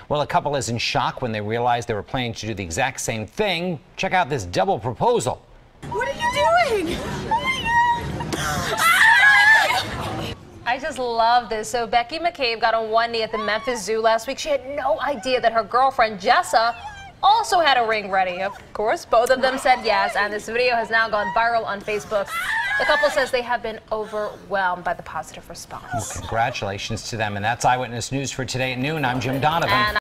Well, a couple is in shock when they realized they were planning to do the exact same thing. Check out this double proposal. What are you doing? Oh my God! I just love this. So Becky McCabe got on one knee at the Memphis Zoo last week. She had no idea that her girlfriend Jessa also had a ring ready. Of course, both of them said yes, and this video has now gone viral on Facebook. The couple says they have been overwhelmed by the positive response. Well, congratulations to them. And that's Eyewitness News for today at noon. I'm Jim Donovan.